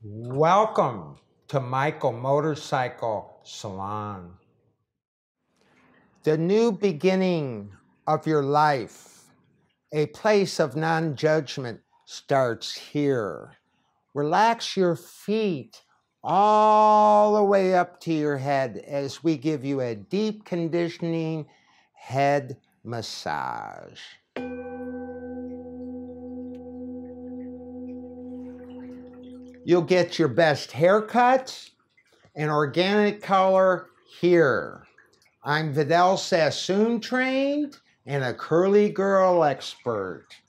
Welcome to Michael Motorcycle Salon. The new beginning of your life, a place of non-judgment, starts here. Relax your feet all the way up to your head as we give you a deep conditioning head massage. You'll get your best haircut and organic color here. I'm Vidal Sassoon trained and a curly girl expert.